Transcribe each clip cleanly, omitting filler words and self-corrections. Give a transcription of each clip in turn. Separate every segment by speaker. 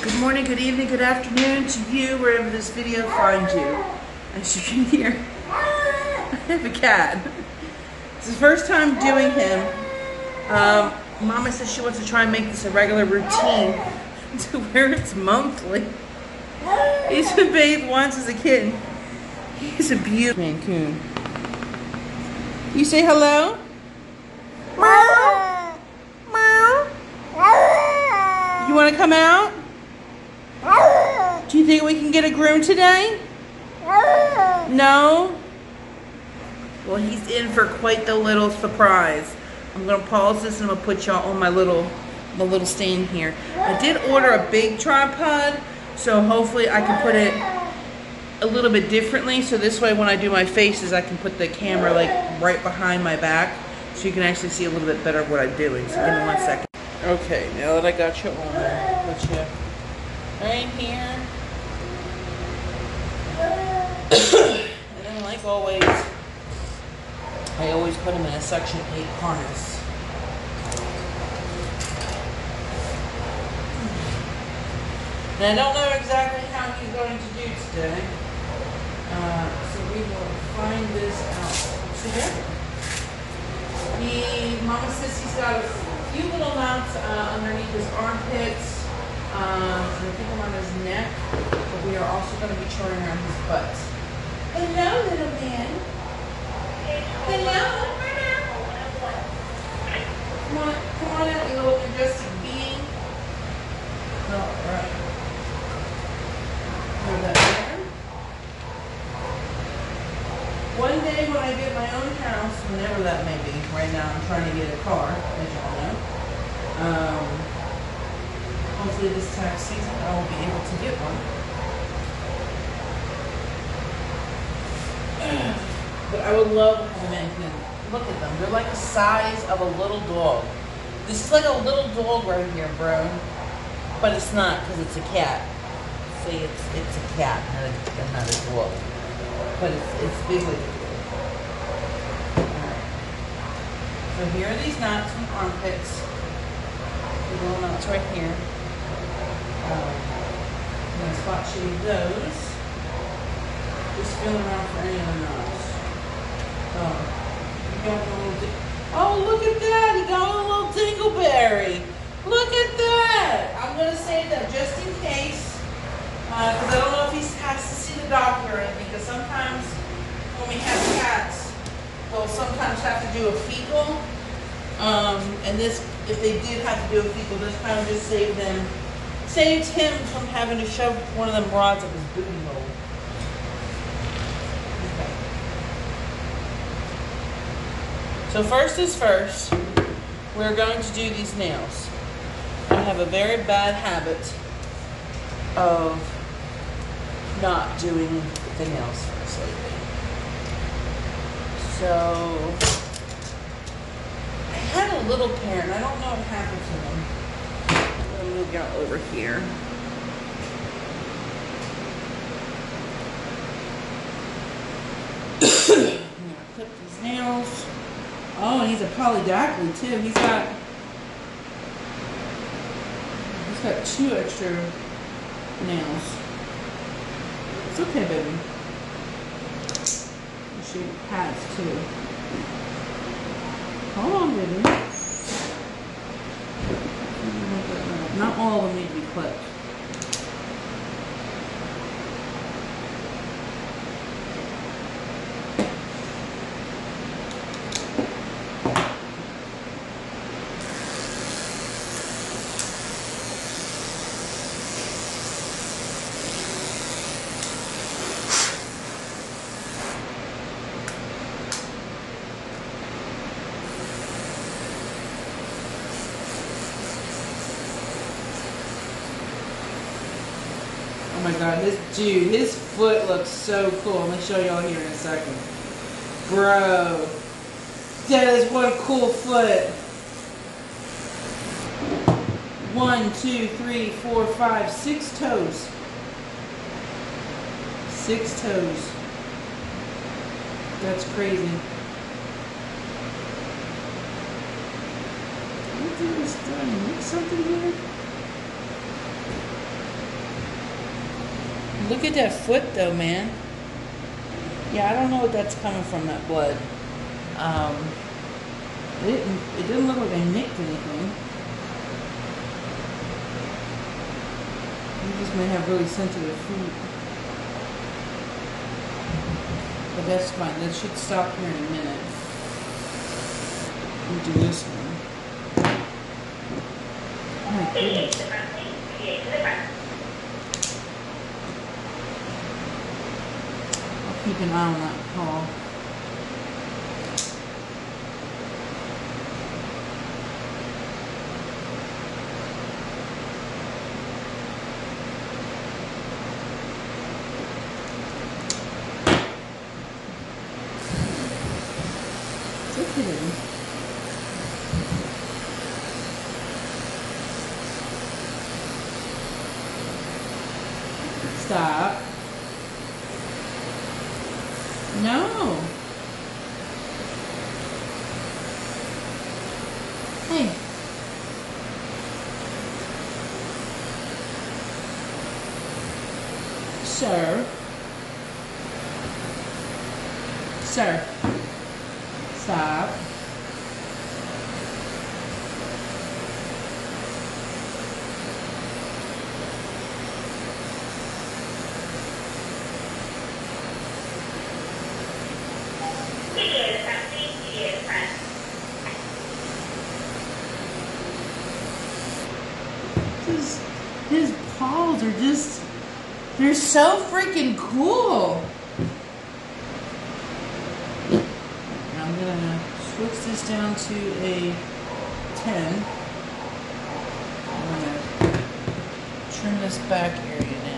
Speaker 1: Good morning, good evening, good afternoon to you, wherever this video finds you. As you can hear, I have a cat. It's the first time doing him. Mama says she wants to try and make this a regular routine to where it's monthly. He's been bathed once as a kitten. He's a beautiful Mancoon. You say hello? Meow. Meow. You want to come out? Do you think we can get a groom today? No? Well, he's in for quite the little surprise. I'm going to pause this and I'm going to put y'all on my little stand here. I did order a big tripod, so hopefully I can put it a little bit differently. So this way when I do my faces, I can put the camera like right behind my back so you can actually see a little bit better of what I'm doing. So give me 1 second. Okay, now that I got you on there, put you right here. And then like always, I always put them in a Section 8 harness. And I don't know exactly how he's going to do today. So we will find this out together. Mama says he's got a few little knots underneath his armpits. And I think I'm on his neck. But we are also going to be charting around his butt. Hello, little man. Hello. Come on out, you little majestic being. All right. Hold that there. One day when I get my own house, whenever that may be, right now I'm trying to get a car, as y'all know. Hopefully this tax season I will be able to get one. But I would love to have a Mancoon. Look at them. They're like the size of a little dog. This is like a little dog right here, bro. But it's not, because it's a cat. See, it's a cat, not a dog. But it's big like a dog. Alright. So here are these knots from armpits. The little knots right here. I'm going to spot shave those. Just feel around for any of the knots. Oh, look at that! He got a little dingleberry. Look at that! I'm going to save that just in case. Because I don't know if he has to see the doctor or anything. Because sometimes when we have cats, they'll sometimes have to do a fecal. And this, if they did have to do a fecal, this kind of just saved him from having to shove one of them rods up his booty hole. Okay. So first is first, we're going to do these nails. I have a very bad habit of not doing the nails first lately. So I had a little pair, and I don't know what happened to them. I'm going to move y'all over here. I'm going to clip these nails. Oh, and he's a polydactyl too. He's got 2 extra nails. It's okay, baby. She has 2. Hold on, baby. Not all of them need to be clipped. Oh my god, his foot looks so cool. I'm going to show y'all here in a second. Bro, that is one cool foot. 1, 2, 3, 4, 5, 6 toes. 6 toes. That's crazy. What is this doing? Mix something here? Look at that foot though, man. Yeah, I don't know what that's coming from, that blood. It didn't look like I nicked anything. You just may have really sensitive feet. But that's fine. That should stop here in a minute. Let me do this one. Oh my goodness. I'll keep an eye on that call. Stop. No. Hey. Sir. Sir. Stop. His paws are just, they're so freaking cool. I'm gonna switch this down to a 10. I'm gonna trim this back area now.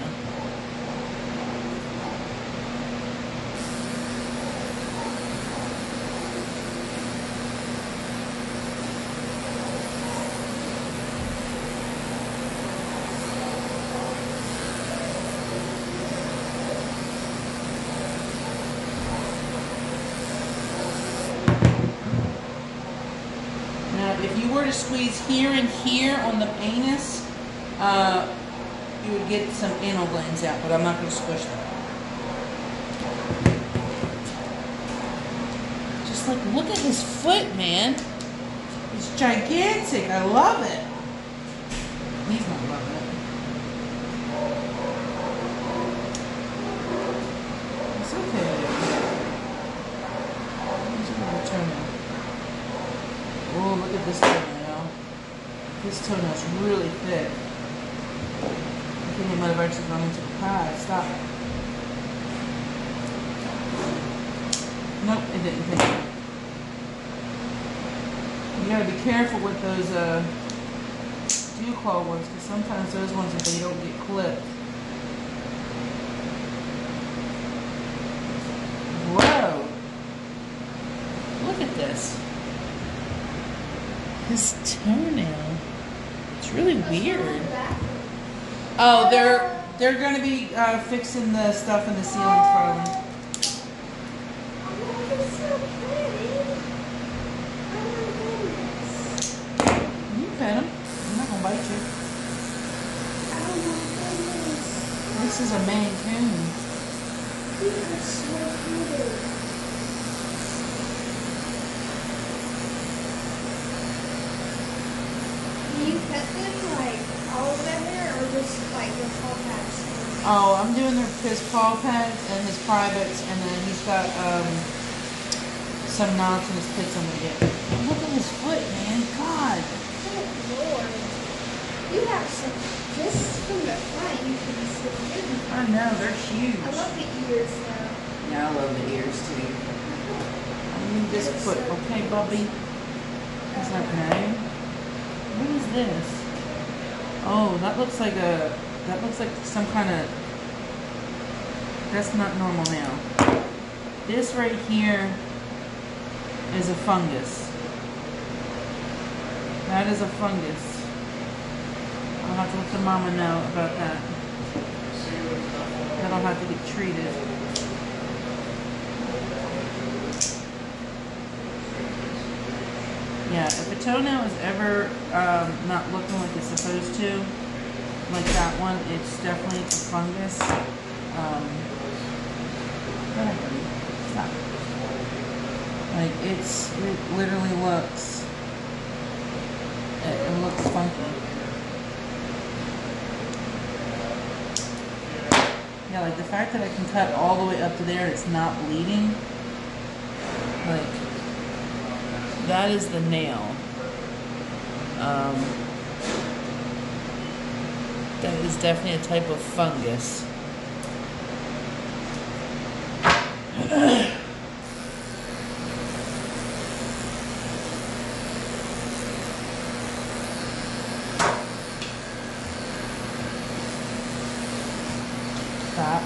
Speaker 1: If you were to squeeze here and here on the anus, you would get some anal glands out, but I'm not going to squish them. Just like, look at his foot, man. It's gigantic. I love it. He's not loving it. It's okay. I'm just going to turn it. Oh, look at this toenail. This toenail's really thick. I think it might have actually gone into the pie. Stop. Nope, it didn't hit it. You gotta be careful with those dew claw ones, because sometimes those ones, if they don't get clipped. Whoa! Look at this. His toenail. It's really weird. Oh, they're gonna be fixing the stuff in the ceilings for him. You can pet him. I'm not gonna bite you. This is a Maine Coon.
Speaker 2: He is so cute. Do you pet them like all of them there, or just like the paw pads?
Speaker 1: Oh, I'm doing his paw pads and his privates, and then he's got some knots in his pits I'm gonna get. Look at his foot, man. God.
Speaker 2: Good Lord. You have some, just from the front, you can see them.
Speaker 1: I know, they're huge.
Speaker 2: I love the ears though.
Speaker 1: Yeah, I love the ears too. I need this foot, okay, Bubby? Is that no? What is this? Oh, that looks like some kind of, that's not normal now. This right here is a fungus. That is a fungus. I'll have to let the mama know about that. That'll have to get treated. Yeah, if a toenail is ever not looking like it's supposed to, like that one, it's definitely a fungus. Go ahead, buddy. Stop. Like it literally looks, it looks funky. Yeah, like the fact that I can cut all the way up to there and it's not bleeding, like, that is the nail. That is definitely a type of fungus. Stop.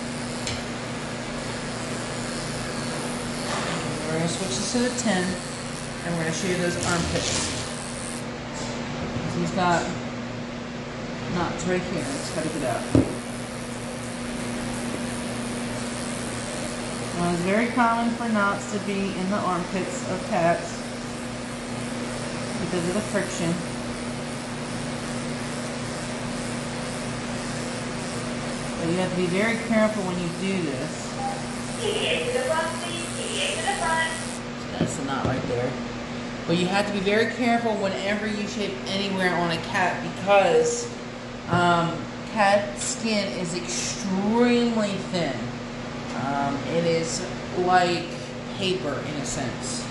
Speaker 1: We're going to switch this to the 10, and we're going to show you those armpits. He's got knots right here. Let's cut it out. Now, it's very common for knots to be in the armpits of cats because of the friction. But you have to be very careful when you do this. That's the knot right there. But you have to be very careful whenever you shape anywhere on a cat because cat skin is extremely thin. It is like paper in a sense.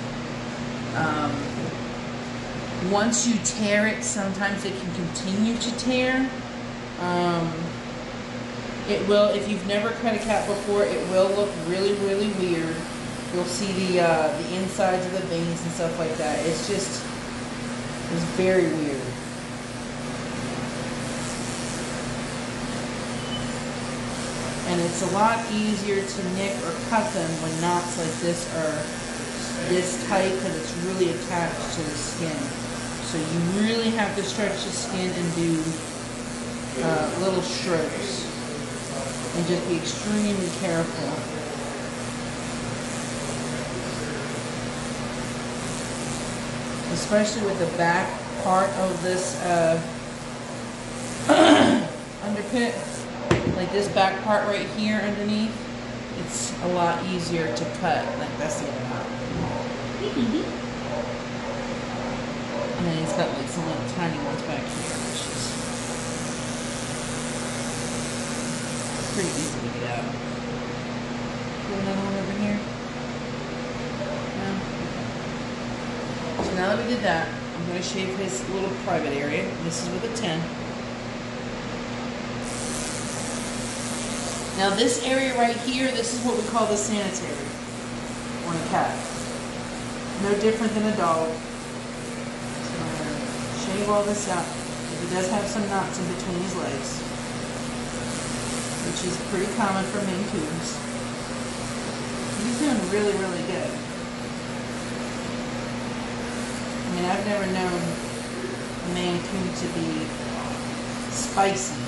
Speaker 1: Once you tear it, sometimes it can continue to tear. It will, if you've never cut a cat before, it will look really, really weird. You'll see the insides of the veins and stuff like that. It's very weird. And it's a lot easier to nick or cut them when knots like this are this tight because it's really attached to the skin. So you really have to stretch the skin and do little strokes. And just be extremely careful. Especially with the back part of this underpit. Like this back part right here underneath, it's a lot easier to cut. Like that's the other knot. And then he's got like some little tiny ones back here, which is pretty easy to get out. Do another one over here. No? So now that we did that, I'm going to shape his little private area. This is with a 10. Now this area right here, this is what we call the sanitary on a cat. No different than a dog. So I'm going to shave all this out. He does have some knots in between his legs, which is pretty common for Maine Coons. He's doing really, really good. I mean, I've never known a Maine Coon to be spicy.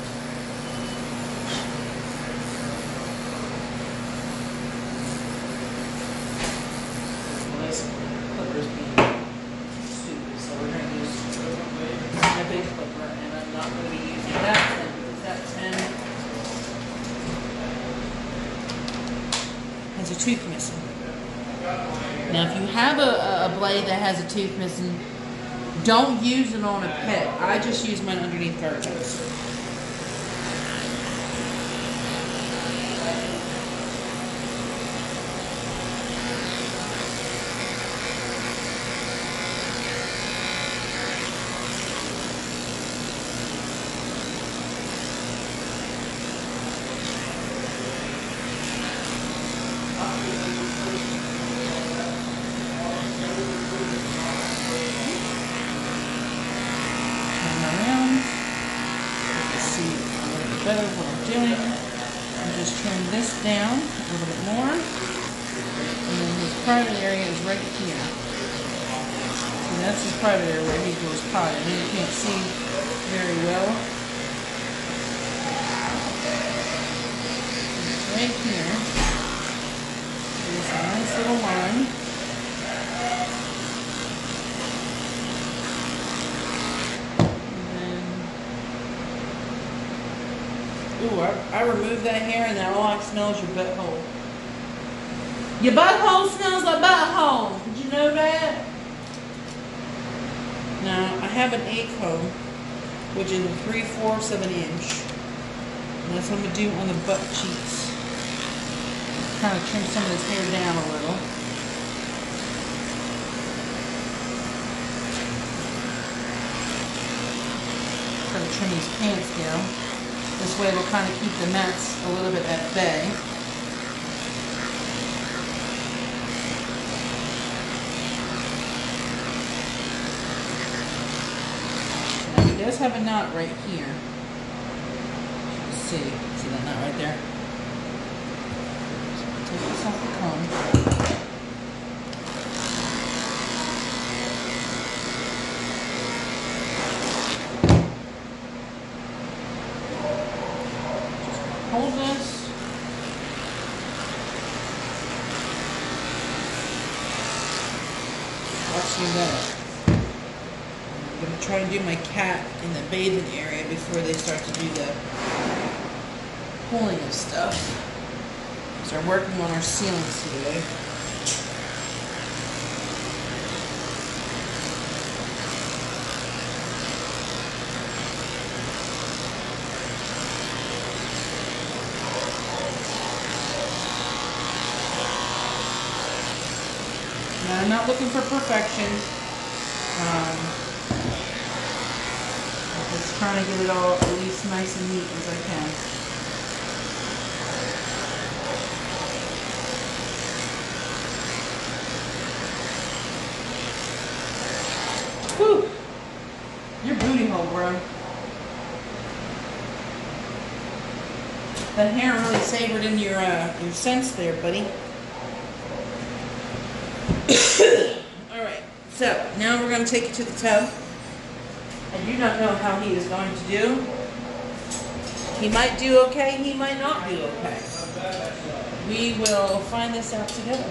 Speaker 1: A tooth missing. Now if you have a blade that has a tooth missing, don't use it on a pet. I just use mine underneath guard hose. Better what I'm doing. I'm just trim this down a little bit more. And then his private area is right here. And that's his private area where he goes potty. I know you can't see very well. It's right here. There's a nice little line. Ooh, I removed that hair and now all I smell is your butthole. Your butthole smells like butthole. Did you know that? Now, I have an A comb, which is 3/4 of an inch. And that's what I'm going to do on the butt cheeks. Kind of trim some of this hair down a little. Try to trim these pants down. This way we'll kind of keep the mess a little bit at bay. Now he does have a knot right here. See that knot right there? Take this off the comb. Hold this. Watch me that. I'm going to try to do my cat in the bathing area before they start to do the pulling of stuff. So we're working on our ceilings today. Now, I'm not looking for perfection. I'm just trying to get it all at least nice and neat as I can. Whew. Your booty hole, bro. That hair really savored in your scents there, buddy. Alright, so now we're going to take it to the tub. I do not know how he is going to do. He might do okay, he might not do okay. We will find this out together.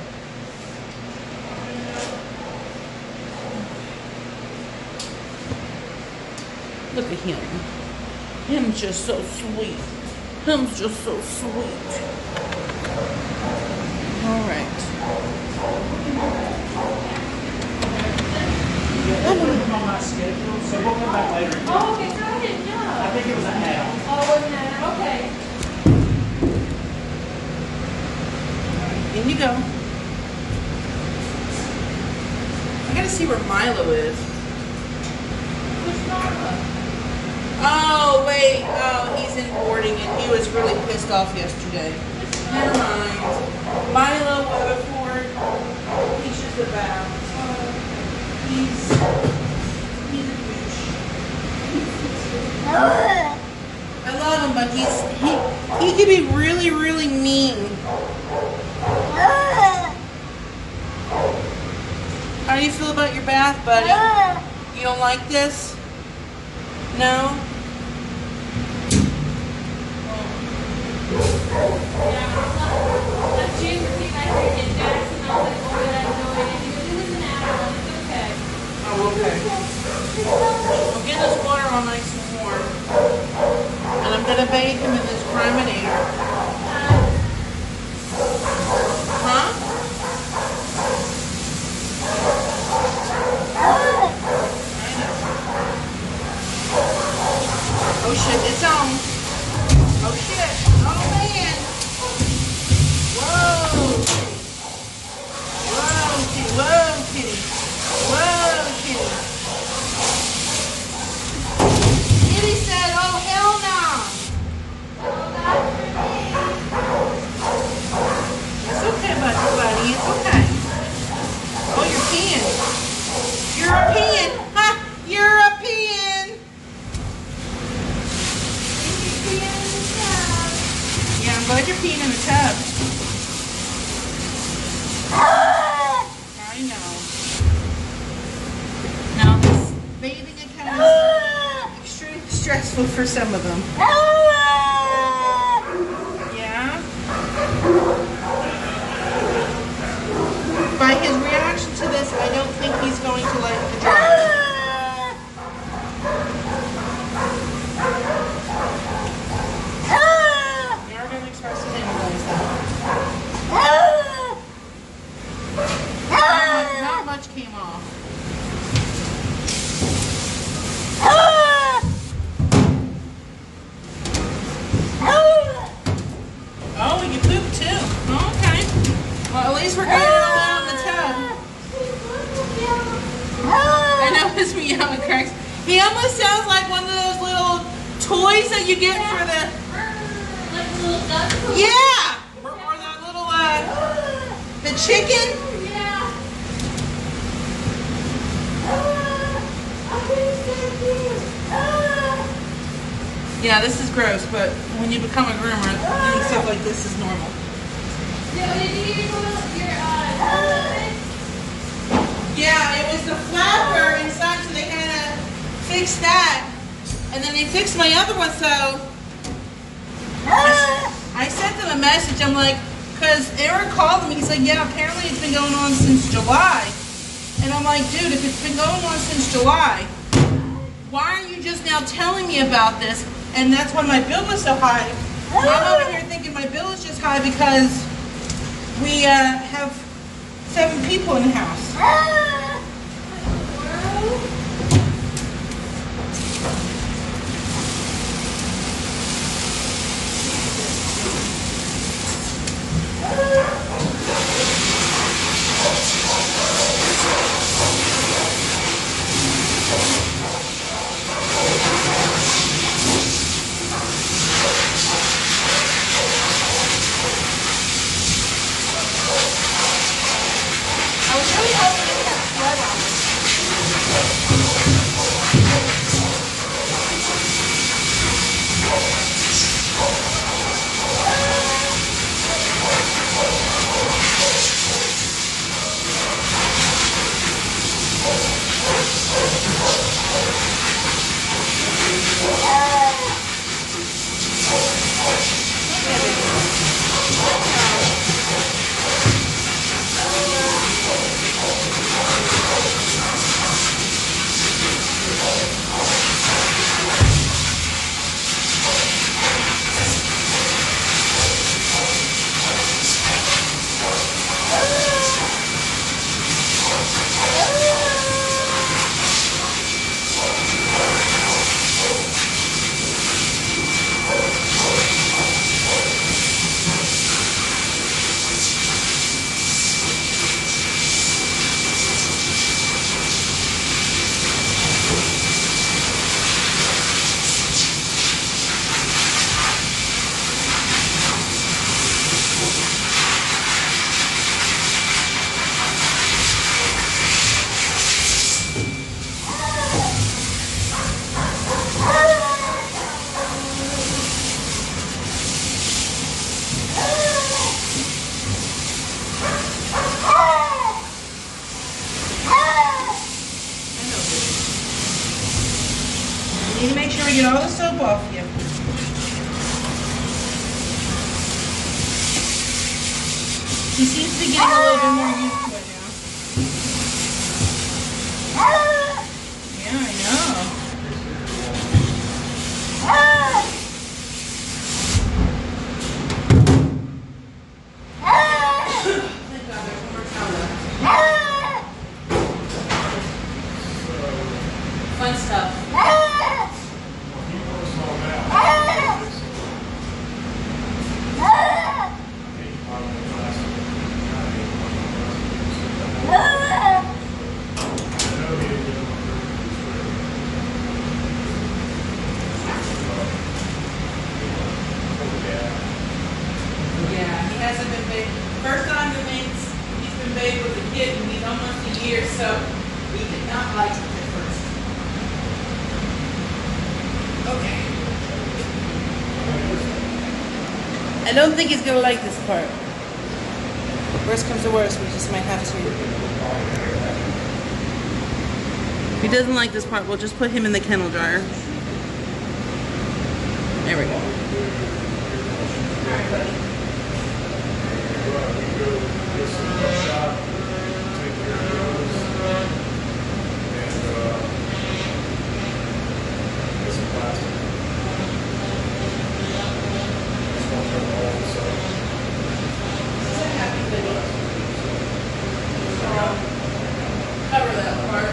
Speaker 1: Look at him. Him's just so sweet. Him's just so sweet. Alright.
Speaker 3: On my schedule, so we'll come back later.
Speaker 2: Oh, okay, so I didn't know.
Speaker 3: I think it was a half.
Speaker 2: Oh, wasn't that? Okay.
Speaker 1: In you go. I gotta see where Milo is.
Speaker 2: Which Marla?
Speaker 1: Oh, wait. Oh, he's in boarding and he was really pissed off yesterday. Never mind. Milo Weatherford. He's just about. He's a douche. I love him, but he can be really, really mean. How do you feel about your bath, buddy? You don't like this? No?
Speaker 2: That's June came back here and Jackson. I was like, oh, I have no idea. He goes, it was an hour. It's okay.
Speaker 1: Oh, okay. We'll get this water all nice and warm. And I'm going to bathe him in this Criminator. Huh? I know. Oh shit, it's on. Oh shit. Oh man. Whoa. Whoa, kitty. Whoa, kitty. Whoa, kitty. Kitty said, oh hell no. It's okay, buddy. It's okay. Oh, you're peeing. European. Ha! European. Yeah, I'm glad you're peeing in the tub. I know. Now, this bathing account is extremely stressful for some of them. Yeah? By his reaction to this, I don't think he's going to like the dryer. almost sounds like one of those little toys that you get for the.
Speaker 2: Like a little duck.
Speaker 1: Yeah! Or that little, the chicken.
Speaker 2: Yeah. Okay, thank you.
Speaker 1: Yeah, this is gross, but when you become a groomer, doing stuff like this is normal.
Speaker 2: Did you use your
Speaker 1: Yeah, it was the flapper inside, so they kind of fixed that. And then they fixed my other one, so I sent them a message. I'm like, because Eric called me, he's like, yeah, apparently it's been going on since July. And I'm like, dude, if it's been going on since July, why are you just now telling me about this? And that's why my bill was so high. I'm over here thinking my bill is just high because we have 7 people in the house. I was really hoping to get blood on it. You need to make sure we get all the soap off you. He seems to be getting a little bit more used to it now. Yeah, I know. Thank God, there's one more towel left. Fun stuff. Yeah, he hasn't been bathed. First time that he's been bathed with a kid, and he's almost a year, so he did not like it at first. Okay. I don't think he's gonna like this part. Worst comes to worst, we just might have to. If he doesn't like this part, we'll just put him in the kennel dryer. There we go. Alright, buddy. Cover that part.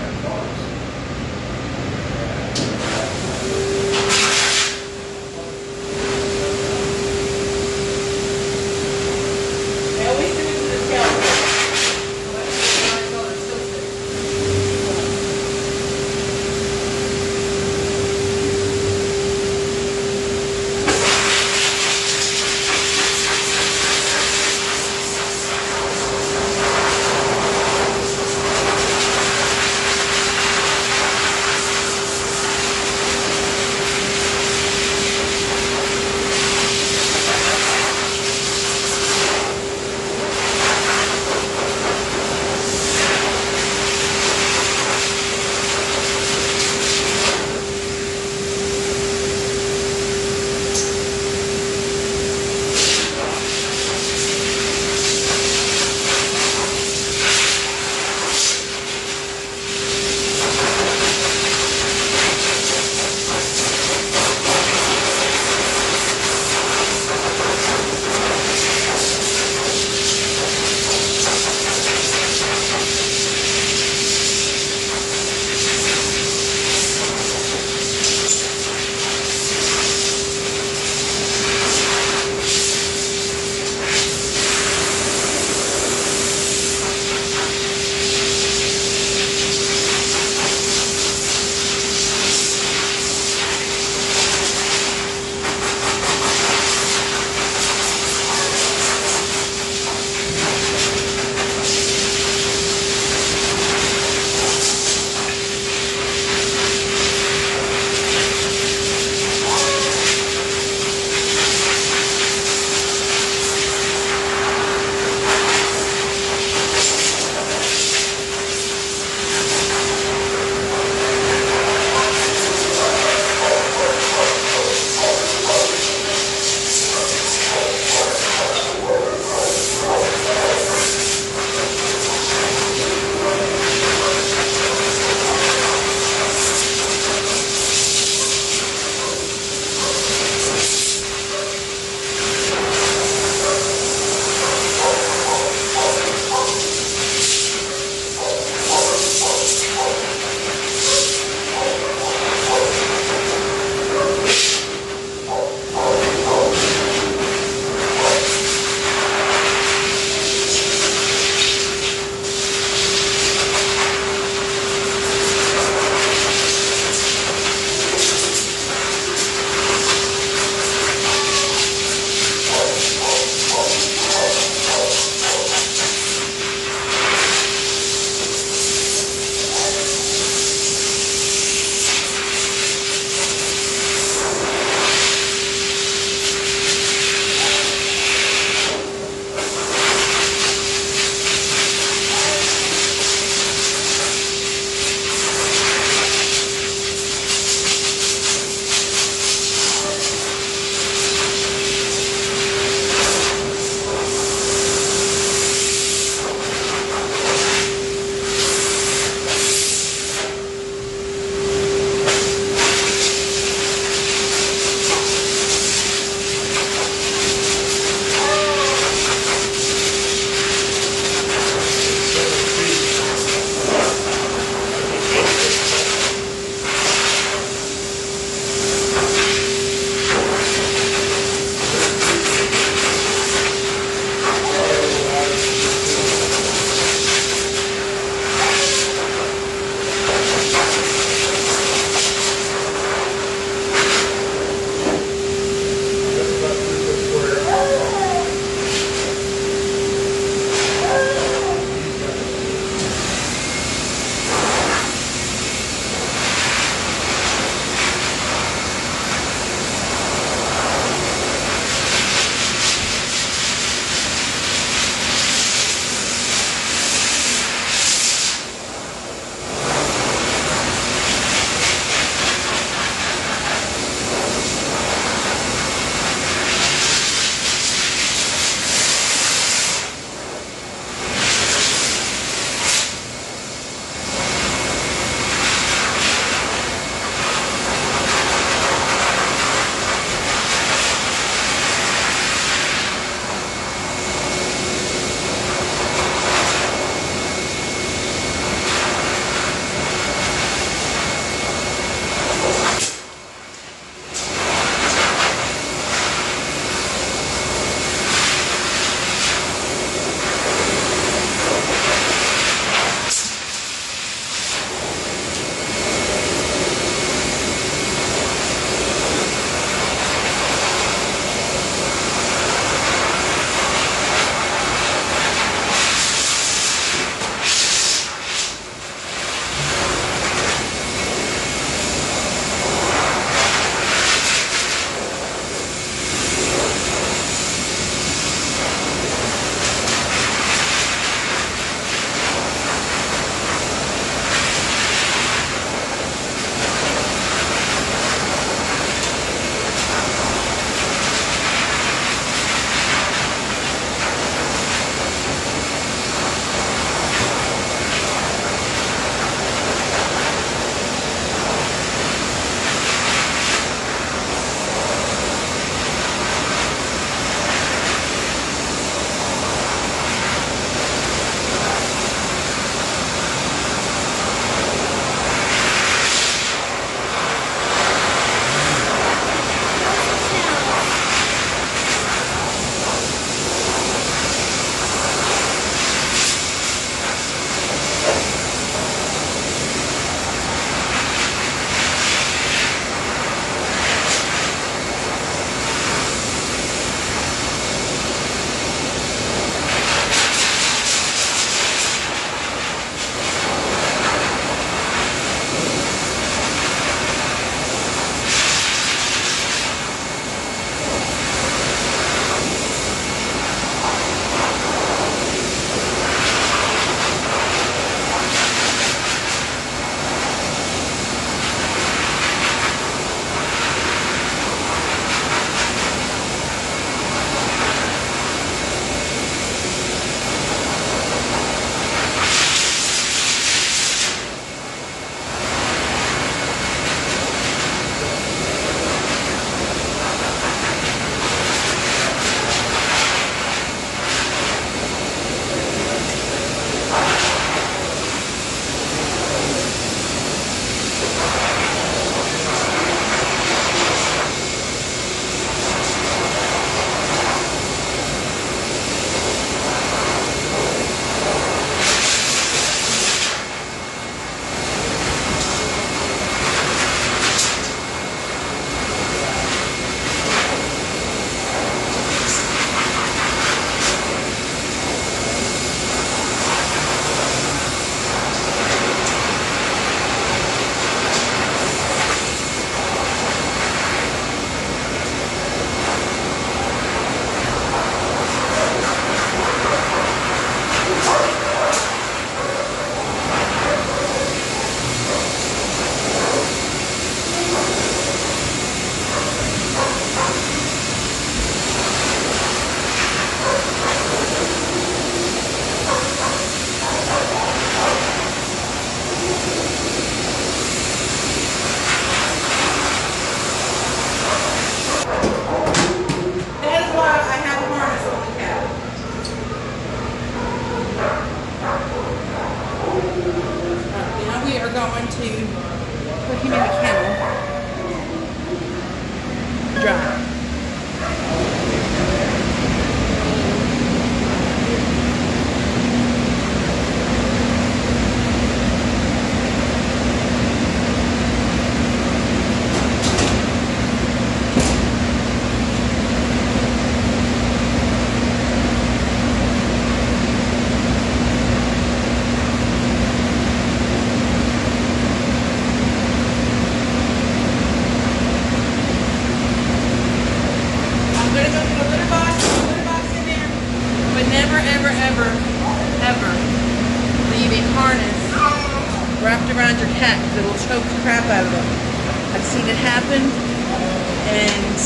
Speaker 1: ever leave a harness wrapped around your cat because it will choke the crap out of them. I've seen it happen, and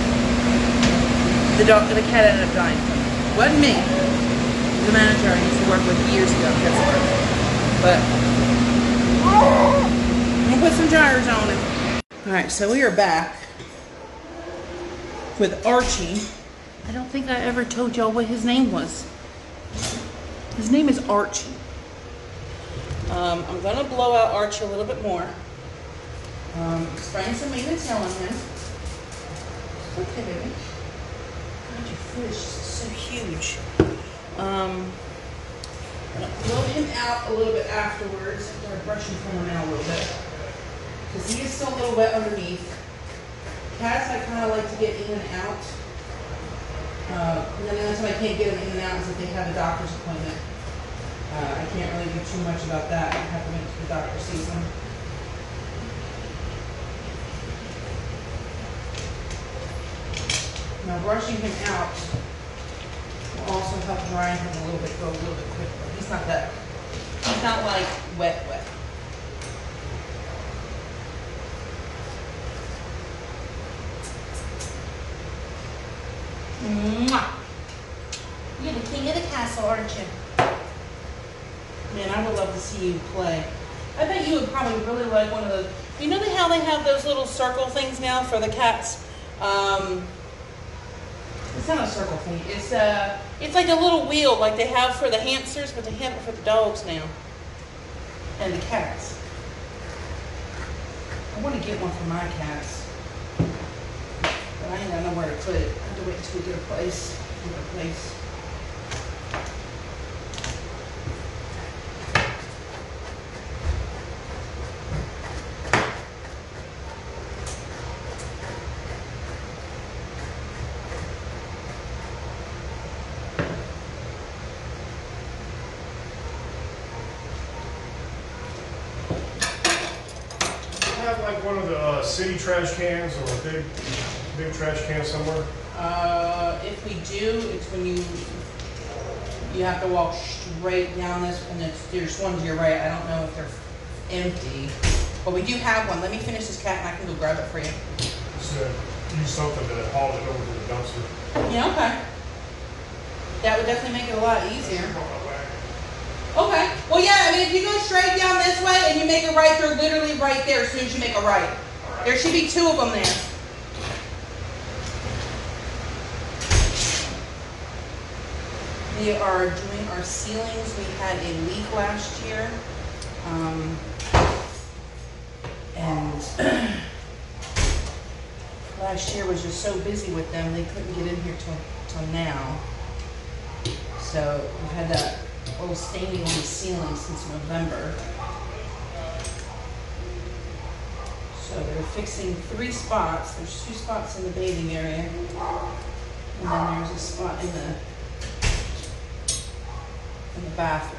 Speaker 1: the cat ended up dying from it. Wasn't me. The manager I used to work with years ago in Pittsburgh. But I'm gonna put some gyres on it. Alright, so we are back with Archie. I don't think I ever told y'all what his name was. His name is Archie. I'm gonna blow out Archie a little bit more. Spraying some maintenance on him. Okay, baby. God, your fish is so huge. I'm gonna blow him out a little bit afterwards after I brush and comb him out a little bit. Because he is still a little wet underneath. Cats I kind of like to get in and out. And then the only time I can't get them in and out is if they have a doctor's appointment. I can't really do too much about that. I have to wait until the doctor sees them. Now brushing him out will also help drying him a little bit, go a little bit quicker. He's not like wet. Mwah. You're the king of the castle, aren't you? Man, I would love to see you play. I bet you would probably really like one of those. You know how they have those little circle things now for the cats? It's not a circle thing. It's like a little wheel like they have for the hamsters, but they have it for the dogs now. And the cats. I want to get one for my cats. But I ain't got nowhere to put it. I have to wait until we get a place.
Speaker 4: Have like one of the city trash cans or a big trash can somewhere?
Speaker 1: If we do, it's when you have to walk straight down this, and there's one to your right. I don't know if they're empty, but we do have one. Let me finish this cat, and I can go grab it for you.
Speaker 4: Just use something to haul it over to the dumpster.
Speaker 1: Yeah, okay. That would definitely make it a lot easier. Okay. Well, yeah, I mean, if you go straight down this way and you make a right, they're literally right there as soon as you make a right. There should be two of them there. We are doing our ceilings. We had a leak last year. And last year was just so busy with them, they couldn't get in here till now. So we've had that old staining on the ceiling since November. So they're fixing 3 spots. There's 2 spots in the bathing area, and then there's a spot in the bathroom.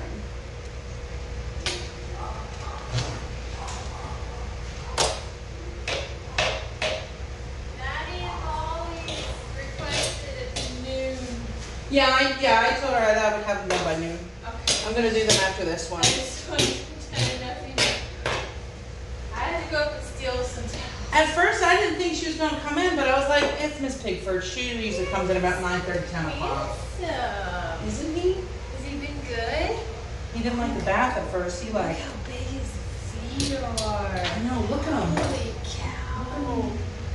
Speaker 2: Daddy and Molly requested it at noon.
Speaker 1: Yeah, I told her I would have them done by noon.
Speaker 2: Okay.
Speaker 1: I'm gonna do them after this one.
Speaker 2: I just wanted to tell you nothing. I had to go up and steal some towels.
Speaker 1: At first, I didn't think she was gonna come in, but I was like, it's Miss Pigford. She usually comes in about 9:30, 10 o'clock.
Speaker 2: Awesome.
Speaker 1: Isn't he?
Speaker 2: Has he been good?
Speaker 1: He didn't like the bath at first. He
Speaker 2: Look
Speaker 1: like,
Speaker 2: how big his feet are.
Speaker 1: I know, look at him.
Speaker 2: Holy cow.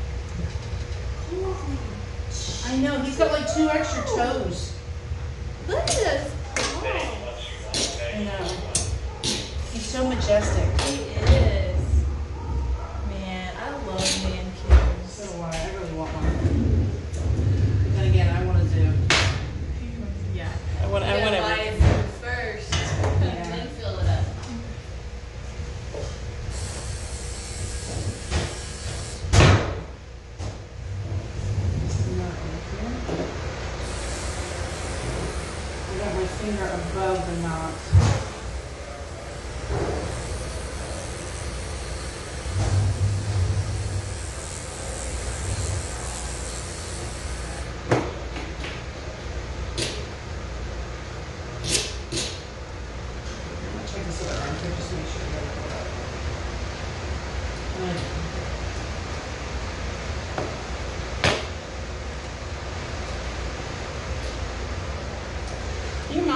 Speaker 2: Holy
Speaker 1: I know, he's got like 2 extra toes.
Speaker 2: Look at his paws.
Speaker 1: I know. He's so majestic.
Speaker 2: He is. Man, I love man cubes.
Speaker 1: So do I really want one. But then again, I want to do.
Speaker 2: Yeah.
Speaker 1: I want
Speaker 2: You gotta buy
Speaker 1: everything.
Speaker 2: it first.
Speaker 1: Yeah.
Speaker 2: Then fill it up.
Speaker 1: I got my finger above the knot.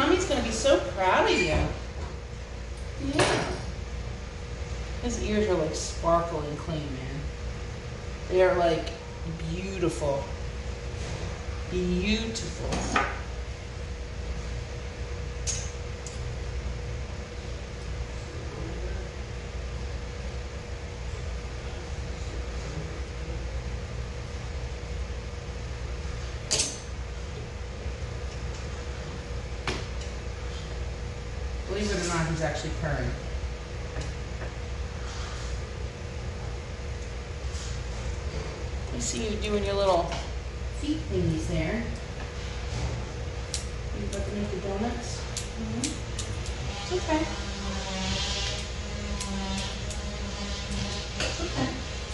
Speaker 1: Mommy's gonna be so proud of you.
Speaker 2: Yeah.
Speaker 1: His ears are like sparkling clean, man. They are like beautiful. Beautiful. Believe it or not, he's actually purring. I see you doing your little feet thingies there. You about to make the donuts? It's okay. It's okay.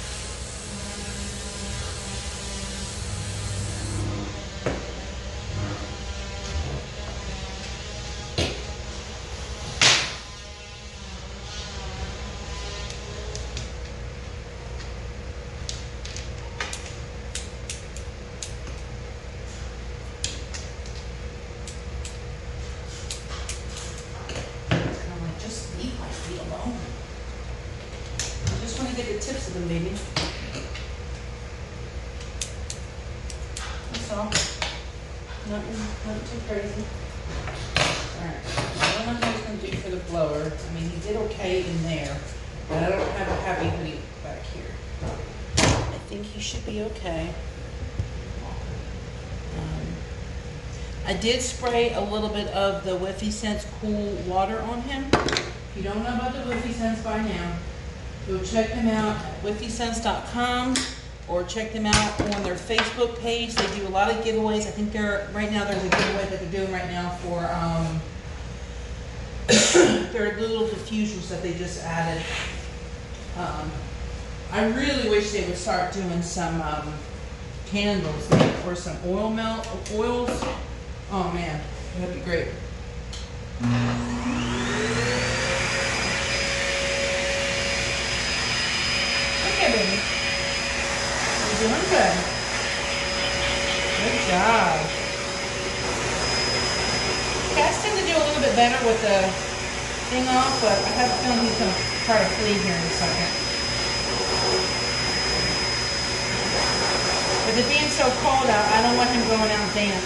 Speaker 1: Tips of them, baby. That's all. Nothing too crazy. Alright. I don't know what he's going to do for the blower. I mean, he did okay in there, but I don't have a happy hoodie back here. I think he should be okay. I did spray a little bit of the Whiffy Sense cool water on him. If you don't know about the Whiffy Sense by now, go check them out at whiffysense.com or check them out on their Facebook page. They do a lot of giveaways. I think right now there's a giveaway that they're doing right now for their little diffusers that they just added. I really wish they would start doing some candles or some oils. Oh man, that'd be great. Okay, baby. You're doing good. Good job. Cats tend to do a little bit better with the thing off, but I have a feeling he's going to try to flee here in a second. With it being so cold out, I don't want him going out damp.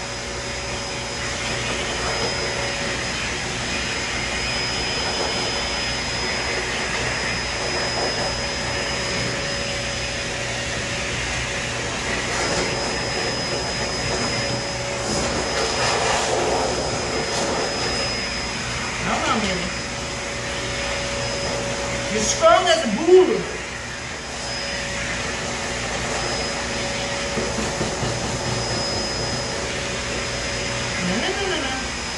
Speaker 1: You're strong as a bull. No.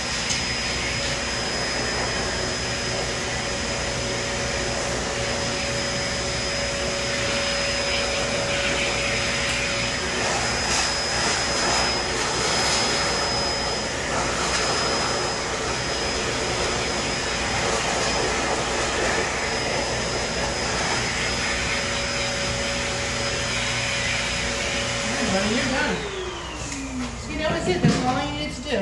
Speaker 1: You're done. See, that was it. That's all you needed to do.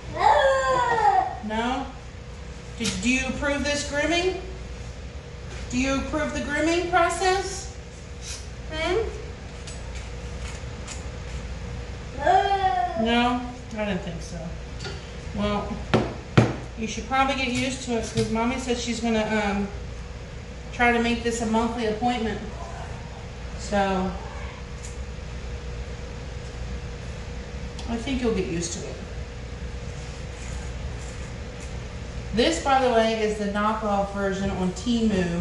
Speaker 1: No? Do you approve this grooming? Do you approve the grooming process? No? I didn't think so. Well, you should probably get used to it because Mommy said she's going to try to make this a monthly appointment. So I think you'll get used to it. This, by the way, is the knockoff version on Temu.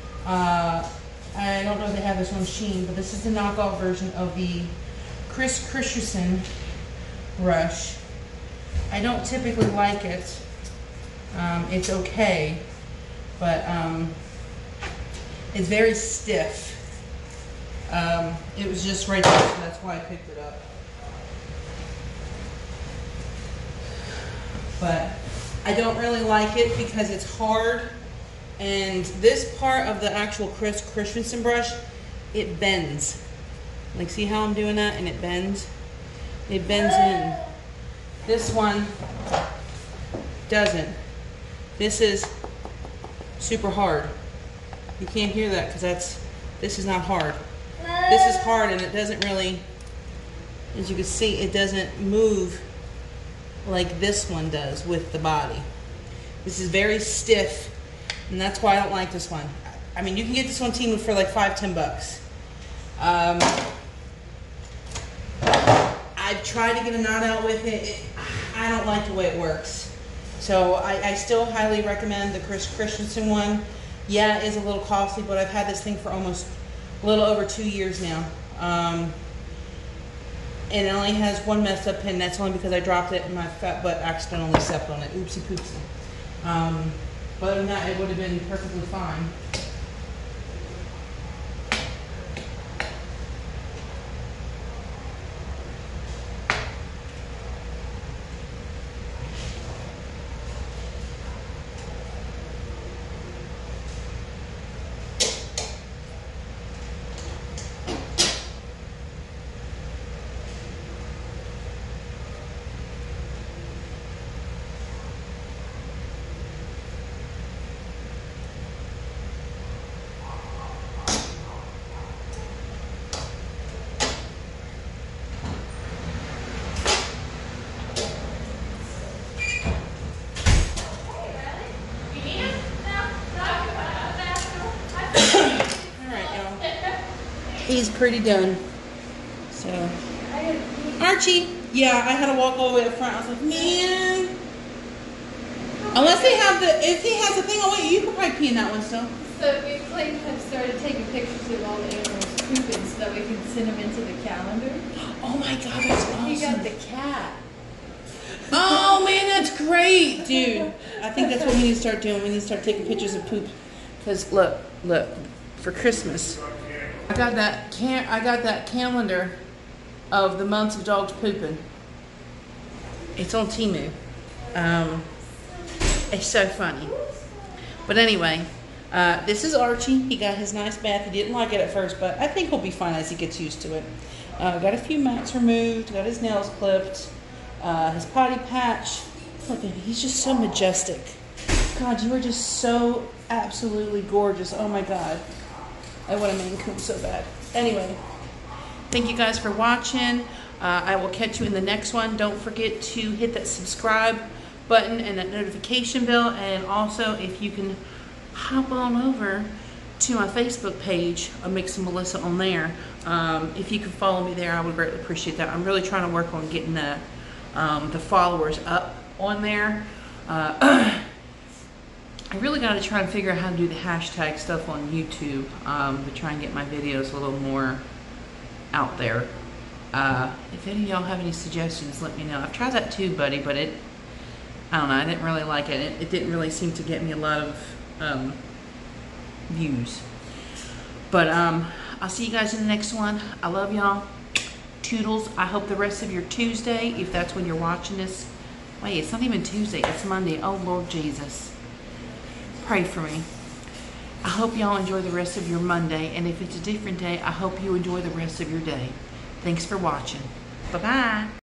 Speaker 1: I don't know if they have this on Shein, but this is the knockoff version of the Chris Christensen brush. I don't typically like it. It's okay, but it's very stiff. It was just right there, so that's why I picked it up. But I don't really like it because it's hard, and this part of the actual Chris Christensen brush, it bends. Like, see how I'm doing that, and it bends? It bends in. This one doesn't. This is super hard. You can't hear that because this is not hard. This is hard and it doesn't really, as you can see, it doesn't move like this one does with the body. This is very stiff, and that's why I don't like this one. I mean, you can get this one Temu for like $5-10 bucks. I've tried to get a knot out with it. I don't like the way it works. So I still highly recommend the Chris Christensen one. Yeah, it is a little costly, but I've had this thing for almost a little over 2 years now. And it only has one messed up pin. That's only because I dropped it and my fat butt accidentally stepped on it. Oopsie poopsie. But other than that, it would have been perfectly fine. He's pretty done. So, Archie, yeah, I had to walk all the way up front. I was like, man. Unless they have if he has the thing, oh wait, you could probably pee in that one still.
Speaker 5: So we have started taking pictures of all the animals pooping so that we can send them into the calendar.
Speaker 1: Oh my God, that's awesome.
Speaker 5: He got the cat.
Speaker 1: Oh man, that's great, dude. I think that's what we need to start doing. We need to start taking pictures of poop. Because look, for Christmas, I got that calendar of the months of dogs pooping. It's on Temu. It's so funny. But anyway, this is Archie. He got his nice bath. He didn't like it at first, but I think he'll be fine as he gets used to it. Got a few mats removed. Got his nails clipped. His potty patch. Look at him. He's just so majestic. God, you are just so absolutely gorgeous. Oh my God. I want a Maine Coon so bad. Anyway, thank you guys for watching. I will catch you in the next one. Don't forget to hit that subscribe button and that notification bell. And also, if you can hop on over to my Facebook page, Mixing Melissa on there. If you can follow me there, I would greatly appreciate that. I'm really trying to work on getting the followers up on there. I really got to try and figure out how to do the hashtag stuff on YouTube to try and get my videos a little more out there. If any of y'all have any suggestions, let me know. I've tried that too, buddy, but I don't know, I didn't really like it. It didn't really seem to get me a lot of views. But I'll see you guys in the next one. I love y'all. Toodles. I hope the rest of your Tuesday, if that's when you're watching this. Wait, it's not even Tuesday, it's Monday. Oh, Lord Jesus. Pray for me. I hope y'all enjoy the rest of your Monday, and if it's a different day, I hope you enjoy the rest of your day. Thanks for watching. Bye-bye.